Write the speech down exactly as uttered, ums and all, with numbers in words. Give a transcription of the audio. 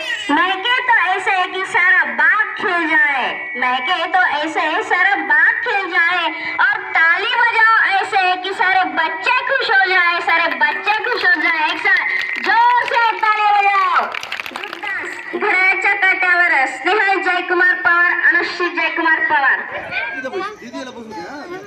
मैके तो ऐसे है कि सारा बाग खिल जाए, मैके तो ऐसे है सारा बाग खिल जाए, और ताली बजाओ ऐसे है कि सारे बच्चे खुश हो जाए, सारे बच्चे खुश हो जाए। एक साथ जोर से ताली बजाओ। घड्याळाच्या काट्यावर स्नेहल जयकुमार पवार, अनुश्री जयकुमार पवार।